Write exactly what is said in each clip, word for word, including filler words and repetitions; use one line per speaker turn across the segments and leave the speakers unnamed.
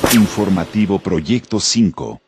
Informativo Proyecto cinco.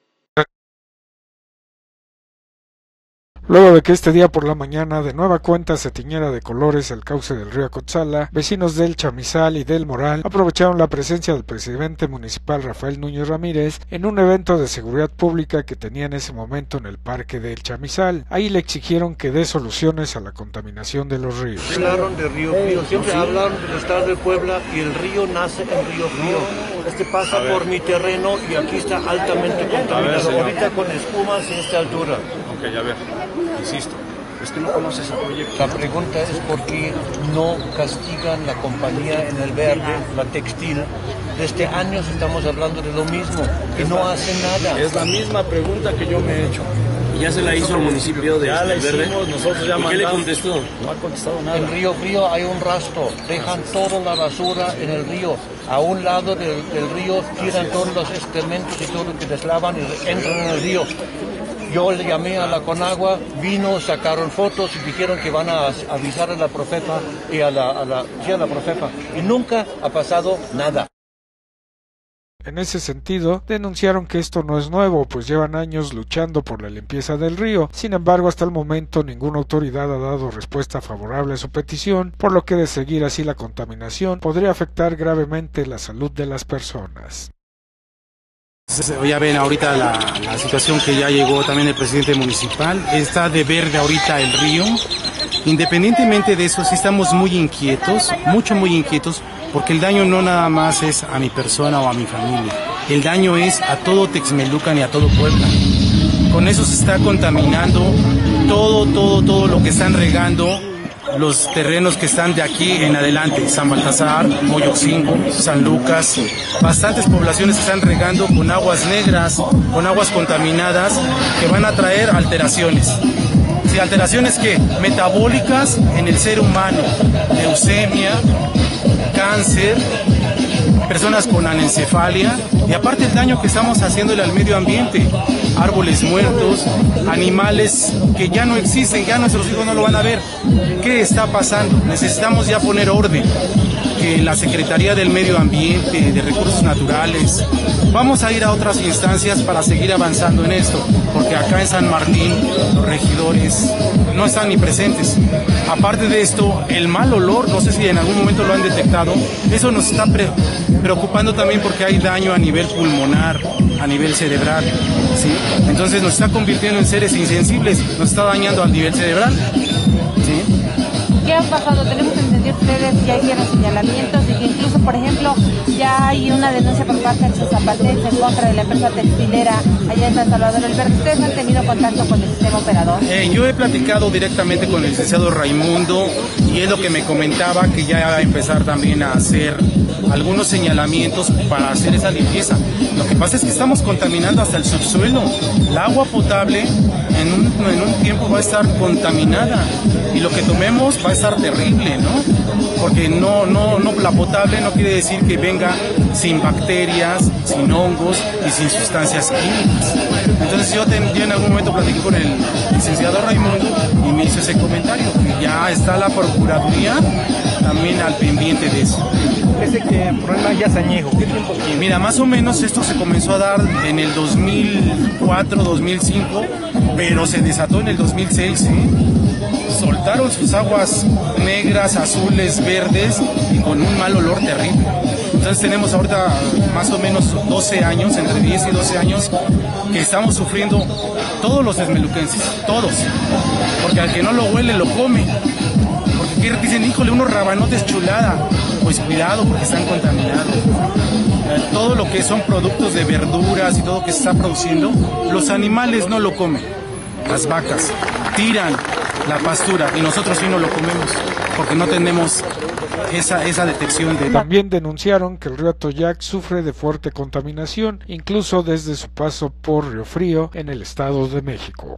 Luego de que este día por la mañana de nueva cuenta se tiñera de colores el cauce del río Acotzala, vecinos del Chamizal y del Moral aprovecharon la presencia del presidente municipal Rafael Núñez Ramírez en un evento de seguridad pública que tenía en ese momento en el parque del Chamizal. Ahí le exigieron que dé soluciones a la contaminación de los ríos.
Hablaron de Río Frío, siempre hablaron del estado de Puebla y el río nace en Río Frío. Este pasa por mi terreno y aquí está altamente contaminado, ahorita con espumas a esta altura.
Ok, a ver, insisto, es que no conoces el proyecto.
La pregunta es por qué no castigan la compañía en el verde, la textil. Desde años estamos hablando de lo mismo, que no hacen nada.
Es la misma pregunta que yo me he hecho.
Ya se la hizo al municipio de
Ya la
Verde.
hicimos, nosotros ya
¿Y qué le
mandamos.
contestó?
No ha contestado nada.
En Río Frío hay un rastro, dejan toda la basura en el río. A un lado del, del río tiran todos los excrementos y todo lo que deslavan y entran en el río. Yo le llamé a la Conagua, vino, sacaron fotos y dijeron que van a avisar a la Profepa y a la, a la, sí, a la Profepa. Y nunca ha pasado nada.
En ese sentido, denunciaron que esto no es nuevo, pues llevan años luchando por la limpieza del río. Sin embargo, hasta el momento ninguna autoridad ha dado respuesta favorable a su petición, por lo que de seguir así la contaminación podría afectar gravemente la salud de las personas.
Ya ven ahorita la, la situación que ya llegó también el presidente municipal, está de verde ahorita el río. Independientemente de eso, sí estamos muy inquietos, mucho muy inquietos, porque el daño no nada más es a mi persona o a mi familia, el daño es a todo Texmelucan y a todo Puebla. Con eso se está contaminando todo, todo, todo lo que están regando los terrenos que están de aquí en adelante, San Baltasar, Moyoxingo, San Lucas, bastantes poblaciones se están regando con aguas negras, con aguas contaminadas que van a traer alteraciones. Sí, alteraciones que metabólicas en el ser humano, leucemia, cáncer, personas con anencefalia y aparte el daño que estamos haciéndole al medio ambiente, árboles muertos, animales que ya no existen, ya nuestros hijos no lo van a ver. ¿Qué está pasando? Necesitamos ya poner orden, que la Secretaría del Medio Ambiente, de Recursos Naturales, vamos a ir a otras instancias para seguir avanzando en esto, porque acá en San Martín los regidores no están ni presentes. Aparte de esto, el mal olor, no sé si en algún momento lo han detectado, eso nos está pre preocupando también porque hay daño a nivel pulmonar, a nivel cerebral, ¿sí? Entonces nos está convirtiendo en seres insensibles, nos está dañando al nivel cerebral, ¿sí?
¿Qué ha pasado? Tenemos entendido que ustedes ya hicieron señalamientos y que incluso, por ejemplo, ya hay una denuncia por parte de Zapatex en contra de la empresa textilera allá en San Salvador del Verde. ¿Ustedes han tenido contacto con el sistema operador?
Eh, yo he platicado directamente con el licenciado Raimundo y es lo que me comentaba, que ya va a empezar también a hacer algunos señalamientos para hacer esa limpieza. Lo que pasa es que estamos contaminando hasta el subsuelo. El agua potable en un, en un tiempo va a estar contaminada y lo que tomemos va a estar terrible, ¿no? Porque no, no, no, la potable no quiere decir que venga sin bacterias, sin hongos y sin sustancias químicas. Entonces yo, ten, yo en algún momento platiqué con el licenciado Raimundo y me hizo ese comentario, que ya está la Procuraduría también al pendiente de eso.
Ese que problema ya es añejo, ¿qué tiempo tiene?
Mira, más o menos esto se comenzó a dar en el dos mil cuatro, dos mil cinco, pero se desató en el dos mil seis, ¿eh? Soltaron sus aguas negras, azules, verdes y con un mal olor terrible. Entonces tenemos ahorita más o menos doce años, entre diez y doce años, que estamos sufriendo todos los texmeluquenses, todos. Porque al que no lo huele, lo come. Porque dicen, híjole, unos rabanotes chulada. Pues cuidado porque están contaminados. Todo lo que son productos de verduras y todo lo que se está produciendo, los animales no lo comen. Las vacas tiran la pastura y nosotros sí no lo comemos porque no tenemos esa, esa detección de...
También denunciaron que el río Atoyac sufre de fuerte contaminación, incluso desde su paso por Río Frío en el Estado de México.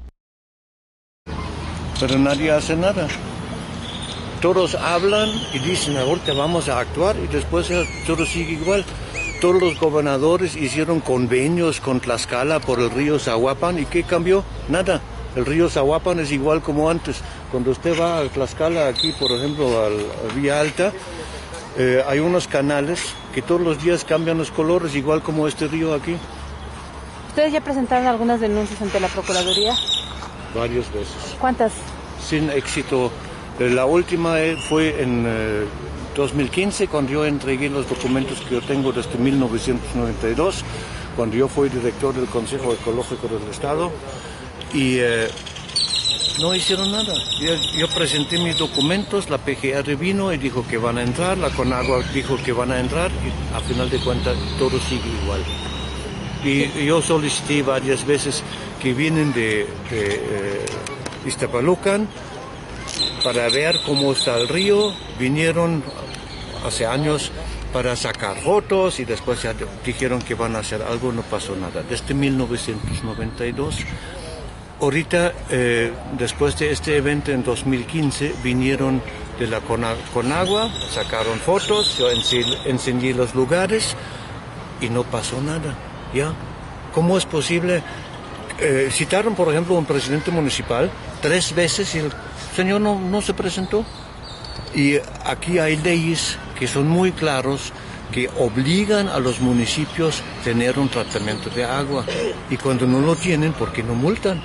Pero nadie hace nada. Todos hablan y dicen, ahorita vamos a actuar y después todo sigue igual. Todos los gobernadores hicieron convenios con Tlaxcala por el río Zahuapan y ¿qué cambió? Nada. El río Zahuapan es igual como antes. Cuando usted va a Tlaxcala, aquí por ejemplo, a Vía Alta, Eh, hay unos canales que todos los días cambian los colores, igual como este río aquí.
¿Ustedes ya presentaron algunas denuncias ante la Procuraduría?
Varias veces.
¿Cuántas?
Sin éxito. Eh, la última eh, fue en eh, dos mil quince, cuando yo entregué los documentos que yo tengo desde mil novecientos noventa y dos, cuando yo fui director del Consejo Ecológico del Estado, y eh, no hicieron nada. Yo, yo presenté mis documentos, la P G R vino y dijo que van a entrar, la Conagua dijo que van a entrar, y a final de cuentas todo sigue igual. Y yo solicité varias veces que vienen de, de eh, Iztapalucan para ver cómo está el río. Vinieron hace años para sacar fotos y después ya dijeron que van a hacer algo, no pasó nada. Desde mil novecientos noventa y dos, ahorita, eh, después de este evento en dos mil quince, vinieron de la Conagua, sacaron fotos, yo enseñé los lugares y no pasó nada. ¿Ya? ¿Cómo es posible? Eh, citaron, por ejemplo, a un presidente municipal tres veces y el señor no, no se presentó. Y aquí hay leyes que son muy claros, que obligan a los municipios a tener un tratamiento de agua. Y cuando no lo tienen, ¿por qué no multan?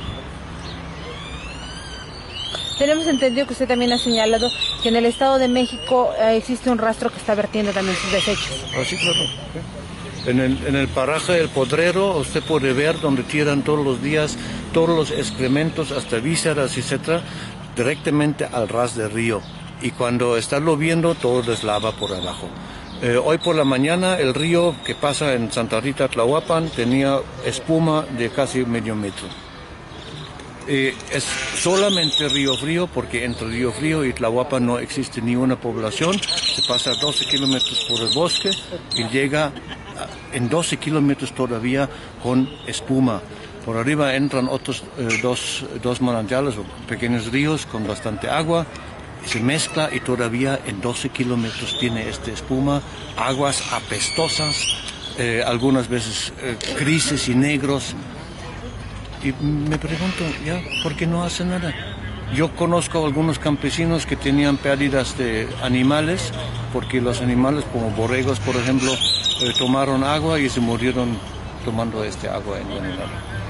Tenemos entendido que usted también ha señalado que en el Estado de México eh, existe un rastro que está vertiendo también sus desechos.
Ah, sí, claro. En el, en el paraje El Podrero usted puede ver donde tiran todos los días todos los excrementos, hasta vísceras, etcétera, directamente al ras del río. Y cuando está lloviendo, todo deslava por abajo. Eh, hoy por la mañana el río que pasa en Santa Rita, Tlahuapan, tenía espuma de casi medio metro. Eh, es solamente Río Frío, porque entre Río Frío y Tlahuapan no existe ni una población. Se pasa doce kilómetros por el bosque y llega en doce kilómetros todavía con espuma. Por arriba entran otros eh, dos, dos manantiales o pequeños ríos con bastante agua. Se mezcla y todavía en doce kilómetros tiene esta espuma, aguas apestosas, eh, algunas veces eh, grises y negros. Y me pregunto, ¿ya por qué no hace nada? Yo conozco a algunos campesinos que tenían pérdidas de animales, porque los animales como borregos, por ejemplo, eh, tomaron agua y se murieron tomando este agua envenenada.